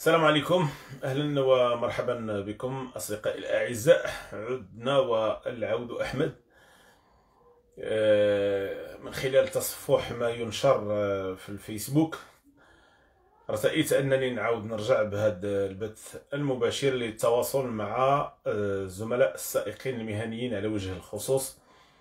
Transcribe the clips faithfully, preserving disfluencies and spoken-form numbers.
السلام عليكم، اهلا ومرحبا بكم اصدقائي الاعزاء. عدنا والعود احمد آه، من خلال تصفح ما ينشر آه، في الفيسبوك. ارتأيت انني نعاود نرجع بهذا البث المباشر للتواصل مع آه، الزملاء السائقين المهنيين على وجه الخصوص،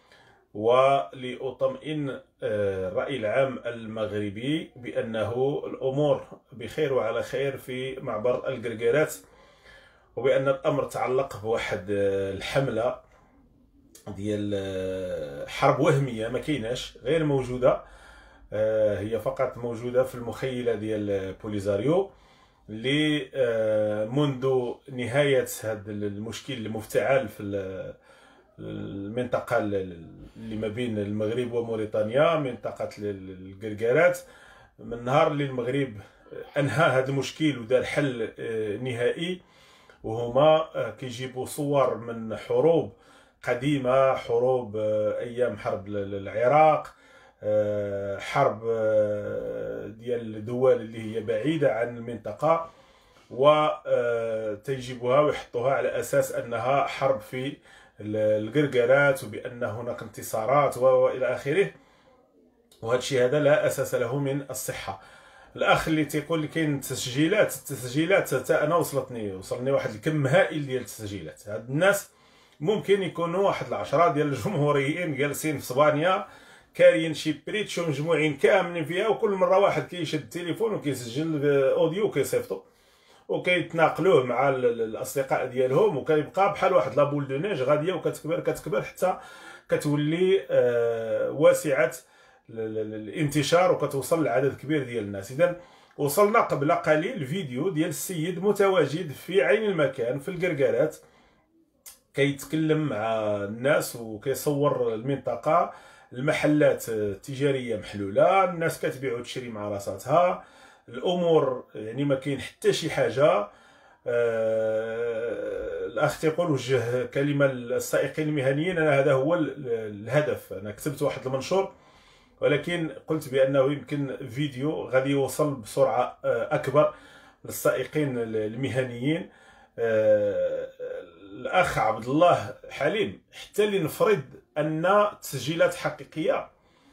ولأطمئن آه، الرأي العام المغربي بأنه الأمور بخير وعلى خير في معبر القرقيرات، وبأن الأمر تعلق بواحد آه، الحملة ديال آه، حرب وهمية ما كايناش، غير موجودة. آه، هي فقط موجودة في المخيلة ديال بوليزاريو اللي آه، منذ نهاية هذا المشكل المفتعل في المنطقة اللي ما بين المغرب وموريتانيا، منطقة القرقارات. من نهار اللي المغرب انهى هذا المشكل ودار حل نهائي، وهما كيجيبوا صور من حروب قديمة، حروب ايام حرب العراق، حرب ديال الدول اللي هي بعيدة عن المنطقة، وتيجيبوها ويحطوها على اساس انها حرب في القرقرات وبان هناك انتصارات والى اخره. وهذا الشيء هذا لا اساس له من الصحه. الاخ اللي تيقول لي كاين تسجيلات التسجيلات حتى انا وصلتني وصلني واحد الكم هائل ديال التسجيلات. هاد الناس ممكن يكونوا واحد العشرة ديال الجمهوريين جالسين في اسبانيا كاريين شي بريتشو مجموعين كاملين فيها، وكل مره واحد كيشد التليفون وكيسجل اوديو وكيصيفطو وكيتناقلوه مع الاصدقاء ديالهم، وكيبقى بحال واحد لابول دو نيج غاديه وكتكبر كتكبر حتى كتولي آه واسعه الانتشار وكتوصل لعدد كبير ديال الناس. اذا وصلنا قبل قليل فيديو ديال السيد متواجد في عين المكان في القرقارات كيتكلم مع الناس وكيصور المنطقه، المحلات التجاريه محلوله، الناس كتبيع وتشري مع راساتها، الامور يعني ما كاين حتى شي حاجه. آه الاخ تيقول وجه كلمه للسائقين المهنيين. انا هذا هو الهدف، انا كتبت واحد المنشور ولكن قلت بانه يمكن فيديو غادي يوصل بسرعه اكبر للسائقين المهنيين. آه الاخ عبد الله حليم، حتى لنفرض ان تسجيلات حقيقيه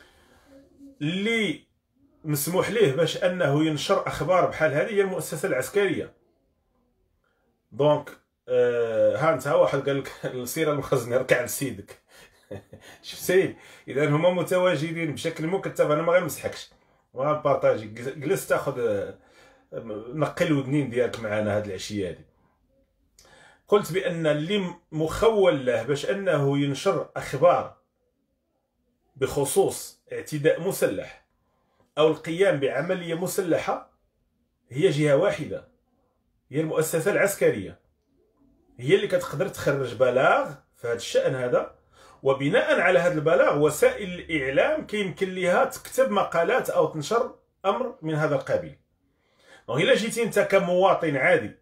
اللي مسموح ليه باش انه ينشر اخبار بحال هذه هي المؤسسه العسكريه. دونك آه ها انت واحد قال لك السيره المخزن ركع لسيدك شفتي؟ اذا هما متواجدين بشكل مكثف. انا ما غنمسحكش وغنبارطاجي، جلس تاخذ نقي الودنين ديالك معنا هاد العشيه هادي. قلت بان اللي مخول له باش انه ينشر اخبار بخصوص اعتداء مسلح او القيام بعمليه مسلحه هي جهه واحده، هي المؤسسه العسكريه، هي اللي كتقدر تخرج بلاغ في هذا الشان هذا، وبناء على هذا البلاغ وسائل الاعلام كيمكن لها تكتب مقالات او تنشر امر من هذا القبيل. الا جيتي انت كمواطن عادي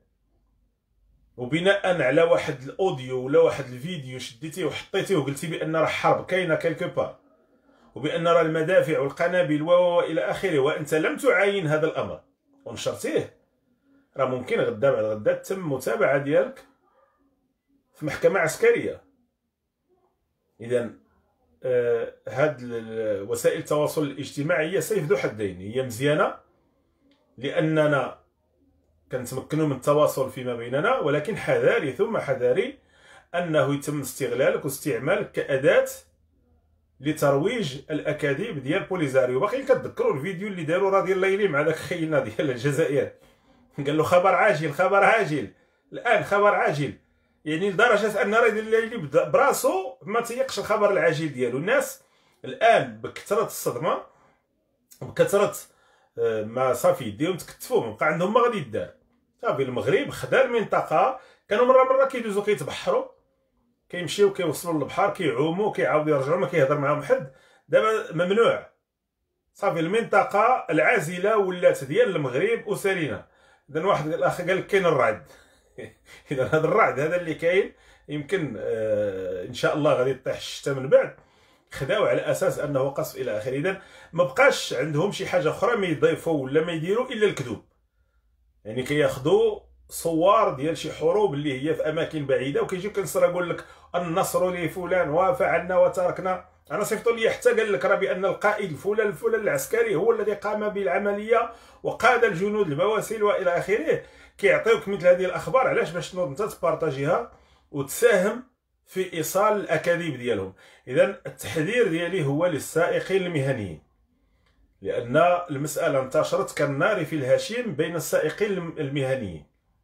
وبناء على واحد الاوديو ولا واحد الفيديو شديتيه وحطيتيه وقلتي بان راه حرب كاينه كيلكو بار، وبان راه المدافع والقنابل و الى اخره، وانت لم تعاين هذا الامر ونشرتيه، راه ممكن غدا بعد غدا تم متابعه ديالك في محكمه عسكريه. اذا آه هاد وسائل التواصل الاجتماعي هي سيف ذو حدين، هي مزيانه لاننا كنتمكنوا من التواصل فيما بيننا، ولكن حذاري ثم حذاري انه يتم استغلالك واستعمالك كاداه لترويج الاكاذيب ديال بوليزاريو. باقي كتذكروا الفيديو اللي داروا راه ديال الليلي مع داك خينا ديال الجزائر، قال له خبر عاجل خبر عاجل الان خبر عاجل، يعني لدرجه ان راه ديال الليلي براسو ما تيقش الخبر العاجل ديالو. الناس الان بكثره الصدمه بكثره ما صافي يديهم تكتفوا، ما بقى عندهم ما غادي يدار. صافي المغرب خدا المنطقه، كانوا مره مره كيدوزوا كيتبحروا كيمشيو كيوصلوا للبحر كيعوموا كيعاودوا يرجعوا ما كيهضر معاهم حد. دابا ممنوع، صافي المنطقه العازله ولات ديال المغرب اسرنا. اذا واحد الاخ قال لك كاين الرعد اذا هذا الرعد هذا اللي كاين يمكن آه ان شاء الله غادي يطيح الشتاء من بعد، خداو على اساس انه قصف الى اخره. اذا ما بقاش عندهم شي حاجه اخرى ما يضيفوا ولا ما يديروا الا الكذوب. يعني كياخذوا صور ديال شي حروب اللي هي في اماكن بعيده، وكيجيو كينصر يقول لك النصر لفلان وفعلنا وتركنا. انا صيفطوا لي حتى قال لك راه بان القائد الفلان الفلان العسكري هو الذي قام بالعمليه وقاد الجنود البواسل والى اخره. كيعطيوك مثل هذه الاخبار علاش؟ باش تنوض انت تبارطاجيها وتساهم في ايصال الاكاذيب ديالهم. اذا التحذير ديالي هو للسائقين المهنيين، لان المساله انتشرت كالنار في الهشيم بين السائقين المهنيين.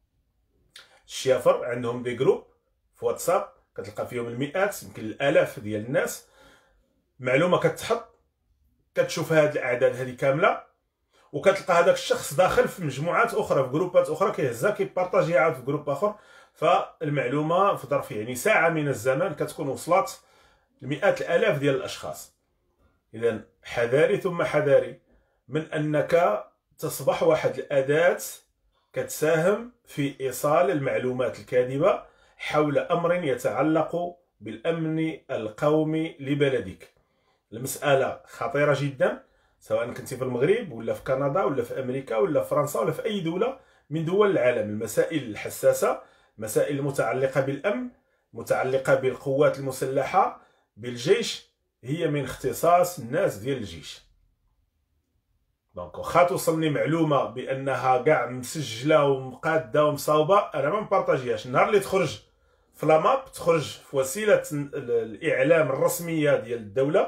الشيافر عندهم دي جروب في واتساب كتلقى فيهم المئات يمكن الالاف ديال الناس، معلومه كتحط كتشوف هاد الاعداد هذه كامله، وكتلقى هذاك الشخص داخل في مجموعات اخرى في جروبات اخرى كيهزها كيبارطاجيها عاود في جروب اخر. فالمعلومه في ظرف يعني ساعه من الزمان كتكون وصلت لمئات الالاف ديال الاشخاص. اذا حذاري ثم حذاري من انك تصبح واحد الاداه كتساهم في ايصال المعلومات الكاذبه حول امر يتعلق بالامن القومي لبلدك. المساله خطيره جدا، سواء كنت في المغرب ولا في كندا ولا في امريكا ولا في فرنسا ولا في اي دوله من دول العالم. المسائل الحساسه، مسائل المتعلقه بالامن، متعلقه بالقوات المسلحه، بالجيش، هي من اختصاص الناس ديال الجيش. دونك واخا توصلني معلومه بانها كاع مسجله ومقاده ومصاوبه، انا ما مبارطاجيهاش. النهار اللي تخرج في لاماب، تخرج في وسيله الاعلام الرسميه ديال الدوله،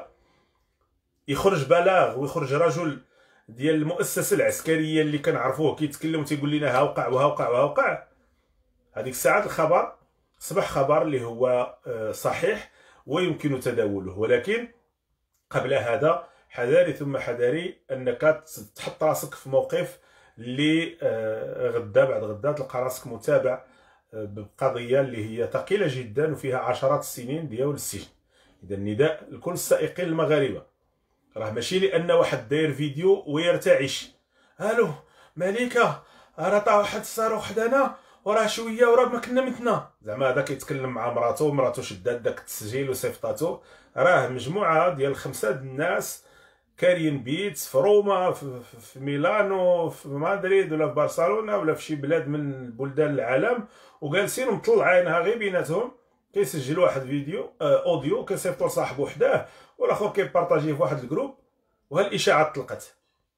يخرج بلاغ ويخرج رجل ديال المؤسسه العسكريه اللي كنعرفوه كيتكلم وتيقول لنا ها وقع وها وقع وها وقع، هذيك الساعات الخبر اصبح خبر اللي هو صحيح ويمكن تداوله. ولكن قبل هذا حذاري ثم حذاري انك تحط راسك في موقف اللي غدا بعد غدا تلقى راسك متابع بقضيه اللي هي ثقيله جدا وفيها عشرات السنين ديال السجن. اذا النداء لكل السائقين المغاربه، راه ماشي لان واحد داير فيديو ويرتعش الو مليكه راه طا واحد الصاروخ حدانا وراه شويه وراه ما كنا متنا، زعما هذا كيتكلم مع مراته ومراته شدات داك التسجيل وصيفطاتو. راه مجموعه ديال خمسه د الناس كارين بيت في روما، في, في ميلانو، في مدريد، ولا في برشلونه، ولا في شي بلاد من بلدان العالم، وجالسين مطلعينها غير بيناتهم كيسجلوا واحد فيديو آه اوديو كيصيفطوا لصاحبو حداه، والاخر كيبارطاجيه في واحد الجروب، وهالاشاعه طلقت.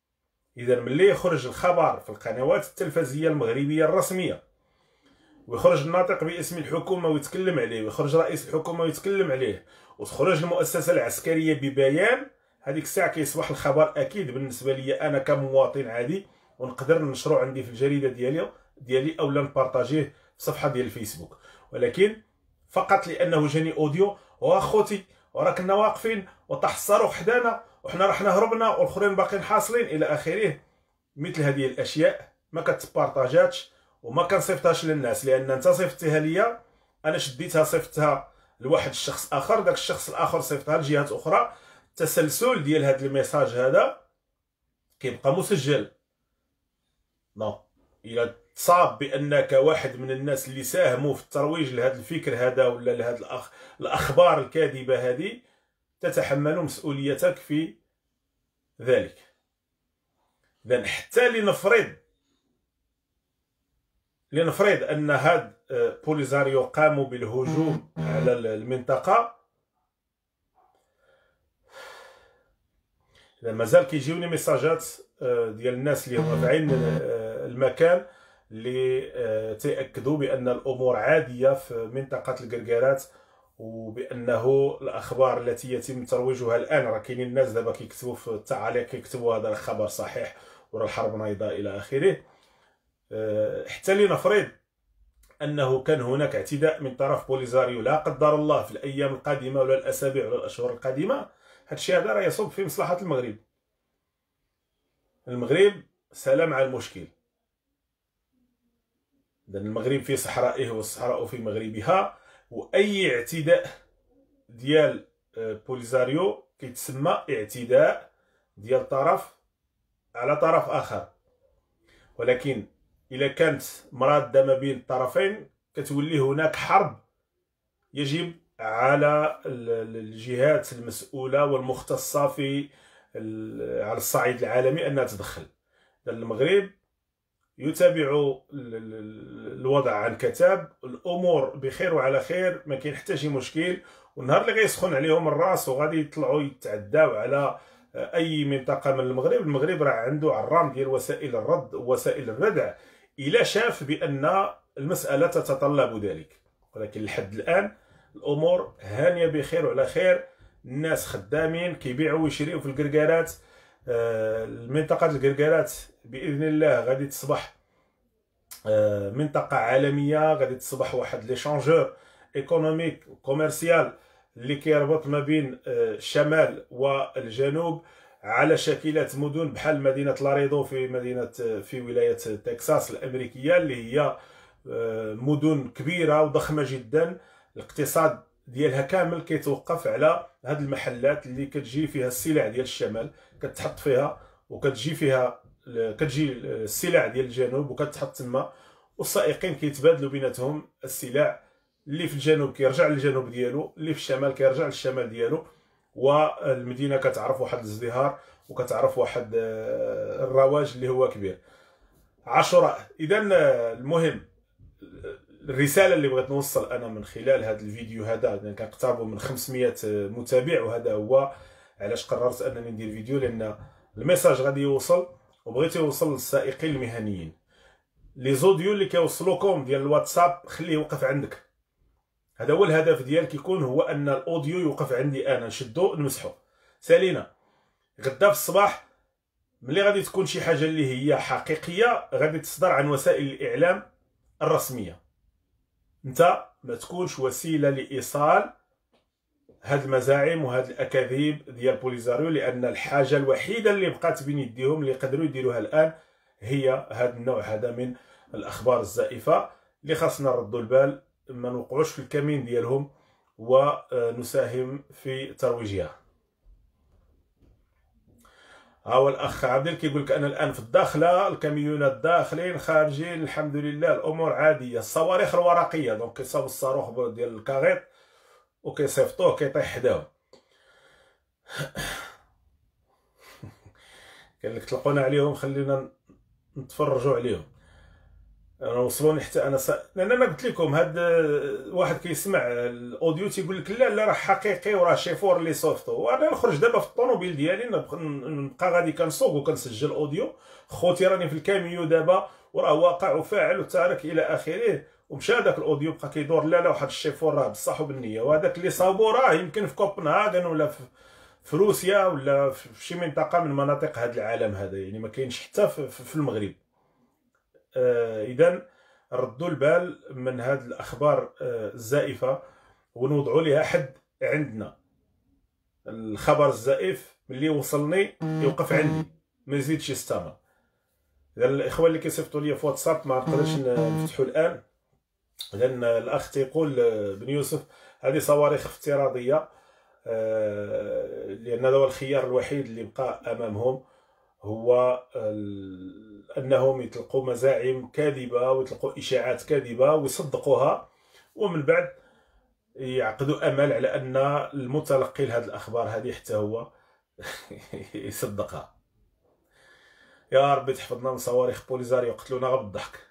اذا ملي يخرج الخبر في القنوات التلفزيونيه المغربيه الرسميه، ويخرج الناطق باسم الحكومه ويتكلم عليه، ويخرج رئيس الحكومه ويتكلم عليه، وتخرج المؤسسه العسكريه ببيان، هذيك الساعه كيصبح الخبر اكيد بالنسبه لي انا كمواطن عادي، ونقدر ننشرو عندي في الجريده ديالي ديالي اولا نبارطاجيه في الصفحه ديال الفيسبوك. ولكن فقط لانه جاني اوديو واخوتي وراه كنا واقفين وطاح الصاروخ حدانا وحنا رحنا هربنا والاخرين باقيين حاصلين الى اخره، مثل هذه الاشياء ما كتبارطاجاتش وما كنصيفطهاش للناس، لان انت صيفطتيها ليا، انا شديتها صيفطتها لواحد الشخص اخر، داك الشخص الاخر صيفطها لجهات اخرى. التسلسل ديال هذا الميساج هذا كيبقى مسجل. نو الى تصاب بانك واحد من الناس اللي ساهموا في الترويج لهذا الفكر هذا ولا لهذا الأخ... الاخبار الكاذبه هذه، تتحمل مسؤوليتك في ذلك. اذا حتى لنفرض لنفرض ان هاد بوليزاريو قاموا بالهجوم على المنطقه، اذا مازال كيجيوني ميساجات ديال الناس اللي هما فاعلين المكان اللي تاكدوا بان الامور عاديه في منطقه الكركارات، وبانه الاخبار التي يتم ترويجها الان، راه كاينين الناس دابا كيكتبوا في التعاليق كيكتبوا هذا الخبر صحيح وراه الحرب نايضه الى اخره. حتى لنفرض انه كان هناك اعتداء من طرف بوليزاريو لا قدر الله في الايام القادمه ولا الاسابيع ولا الاشهر القادمه، هادشي هذا راه يصب في مصلحه المغرب. المغرب سلام على المشكل. لأن المغرب في صحرائه والصحراء في مغربها، واي اعتداء ديال بوليزاريو كيتسمى اعتداء ديال طرف على طرف اخر. ولكن الا كانت مراده ما بين الطرفين كتولي هناك حرب، يجب على الجهات المسؤوله والمختصه في على الصعيد العالمي انها تدخل. المغرب يتابع الوضع عن كتاب، الامور بخير وعلى خير، ما كاين حتى شي مشكل. والنهار اللي غيسخن عليهم الراس وغادي يطلعوا يتعداو على اي منطقه من المغرب، المغرب راه عنده عرام ديال وسائل الرد ووسائل الردع الى شاف بان المساله تتطلب ذلك. ولكن لحد الان الامور هانيه بخير وعلى خير، الناس خدامين كيبيعوا ويشريوا في الكركارات. المنطقه الكركارات باذن الله غادي تصبح منطقه عالميه، غادي تصبح واحد ليشانجور ايكونوميك كوميرسيال اللي كيربط ما بين الشمال والجنوب على شكلات مدن بحال مدينه لاريدو في مدينه في ولايه تكساس الامريكيه، اللي هي مدن كبيره وضخمه جدا. الاقتصاد ديالها كامل كيتوقف على هاد المحلات اللي كتجي فيها السلع ديال الشمال، كتحط فيها وكتجي فيها كتجي السلع ديال الجنوب وكتحط تما، والسائقين كيتبادلوا بيناتهم السلع. اللي في الجنوب كيرجع للجنوب ديالو، اللي في الشمال كيرجع للشمال ديالو، والمدينه كتعرف واحد الازدهار وكتعرف واحد الرواج اللي هو كبير. عاشوراء. اذا المهم الرساله اللي بغيت نوصل انا من خلال هذا الفيديو هذا، لان كنقتربوا من خمسمية متابع، وهذا هو علاش قررت انني ندير فيديو، لان الميساج غادي يوصل وبغيت يوصل للسائقين المهنيين. لي زوديو اللي كيوصلوكم ديال الواتساب خليه يوقف عندك، هذا هو الهدف ديالك، يكون هو ان الاوديو يوقف عندي انا، نشدو نمسحو. سالينا غدا في الصباح ملي غادي تكون شي حاجه اللي هي حقيقيه غادي تصدر عن وسائل الاعلام الرسميه، انت ما تكونش وسيله لايصال هاد المزاعم وهاد الاكاذيب ديال بوليزاريو، لان الحاجه الوحيده اللي بقات بين يديهم اللي يقدروا يديروها الان هي هاد النوع هذا من الاخبار الزائفه، اللي خاصنا نردوا البال ما نوقعوش في الكمين ديالهم ونساهم في ترويجها. ها هو الاخ عادل كيقول لك انا الان في الداخله، الكاميونات داخلين خارجين الحمد لله، الامور عاديه. الصواريخ الورقيه دونك كيصاوبوا الصاروخ ديال الكاغيط وكيصيفطوه كيطيح حداهم. قال لك طلقونا عليهم خلينا نتفرجوا عليهم. انا وصلوني حتى انا س... لان انا قلت لكم هاد واحد كيسمع الاوديو تيقول لك لا لا راه حقيقي وراه شيفور اللي صوفطو، وانا نخرج دابا في الطوموبيل ديالي نبقى غادي كنسوق وكنسجل اوديو، خوتي راني في الكاميو دابا وراه واقع وفاعل وتارك الى اخره، ومشى هذاك الاوديو بقى كيدور لا لا واحد الشيفور راه بصح وبالنيه، وهذاك اللي صاوبو راه يمكن في كوبنهاغن ولا في في روسيا ولا في شي منطقه من مناطق هذا العالم هذا، يعني ما كاينش حتى في المغرب. آه اذا ردوا البال من هذه الاخبار آه الزائفه ونوضعوا لها حد عندنا. الخبر الزائف ملي وصلني يوقف عندي ما يزيدش يستمر. اذا الاخوه اللي كيصيفطوا لي في واتساب ما نقدرش نفتحوا الان، لان الاخ تيقول بن يوسف هذه صواريخ افتراضيه، آه لان هذا هو الخيار الوحيد اللي بقى امامهم، هو انهم يطلقوا مزاعم كاذبه ويطلقوا اشاعات كاذبه ويصدقوها، ومن بعد يعقدوا امل على ان المتلقي لهذه الاخبار هذه حتى هو يصدقها. يا ربي تحفظنا من صواريخ بوليزاريو يقتلونا غير بالضحك.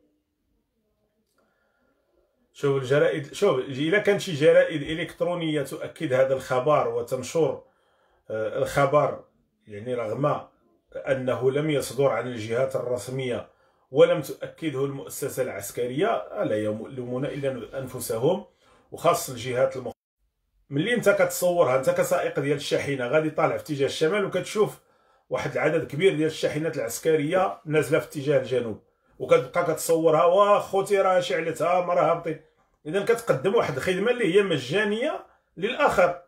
شوف الجرائد، شوف الا كان شي جرائد الكترونيه تؤكد هذا الخبر وتنشر الخبر، يعني رغم أنه لم يصدر عن الجهات الرسمية ولم تؤكده المؤسسة العسكرية، لا يلومون إلا أنفسهم وخاص الجهات المخ... ملي أنت كتصورها أنت كسائق ديال الشاحنة غادي طالع في اتجاه الشمال وكتشوف واحد العدد كبير ديال الشاحنات العسكرية نازلة في اتجاه الجنوب، وكتبقى كتصورها وا خوتي راه شعلتها ما راه هابطين. إذا كتقدم واحد الخدمة اللي هي مجانية للآخر.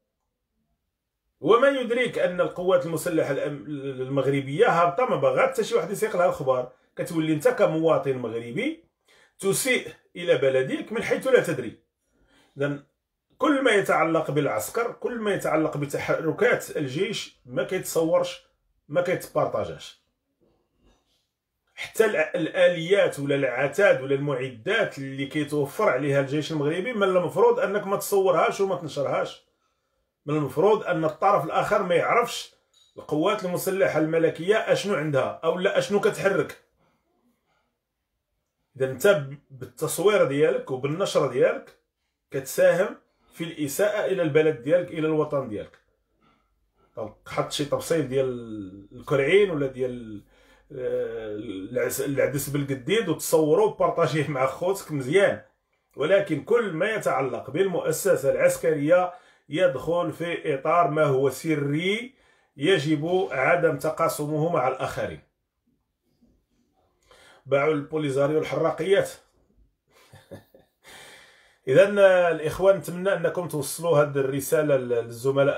وما يدريك ان القوات المسلحه المغربيه هابطه ما باغا حتى شي واحد يسيق لها الخبر، كتولي انت كمواطن مغربي تسيء الى بلدك من حيث لا تدري. اذا كل ما يتعلق بالعسكر، كل ما يتعلق بتحركات الجيش ما كيتصورش ما كيتبارطاجاش. حتى الاليات ولا العتاد ولا المعدات اللي كيتوفر عليها الجيش المغربي من المفروض انك ما تصورهاش وما تنشرهاش. من المفروض ان الطرف الاخر ما يعرفش القوات المسلحه الملكيه اشنو عندها او لا اشنو كتحرك. اذا انت بالتصوير ديالك وبالنشر ديالك كتساهم في الاساءه الى البلد ديالك، الى الوطن ديالك. دونك حط شي تفصيل ديال الكرعين ولا ديال العدس بالقديد وتصوروه وبارطاجيه مع خوتك مزيان، ولكن كل ما يتعلق بالمؤسسه العسكريه يدخل في اطار ما هو سري يجب عدم تقاسمه مع الاخرين. باعوا البوليزاريو الحراقيات. اذا الاخوان نتمنى انكم توصلوا هذه الرساله للزملاء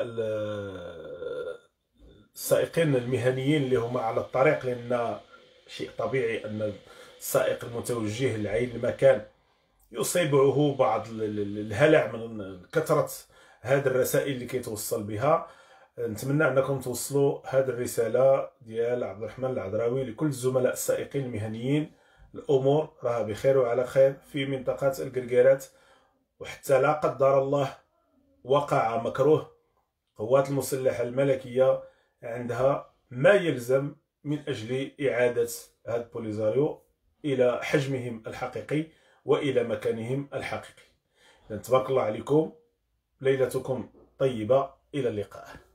السائقين المهنيين اللي هما على الطريق، لان شيء طبيعي ان السائق المتوجه لعين المكان يصيبه بعض الهلع من كثره هذه الرسائل اللي كيتوصل بها. نتمنى انكم توصلوا هذه الرساله ديال عبد الرحمن العذراوي لكل الزملاء السائقين المهنيين. الامور راها بخير وعلى خير في منطقه الكركيرات، وحتى لا قدر الله وقع مكروه، القوات المسلحه الملكيه عندها ما يلزم من اجل اعاده هذا البوليزاريو الى حجمهم الحقيقي والى مكانهم الحقيقي. تبارك الله عليكم، ليلتكم طيبه، الى اللقاء.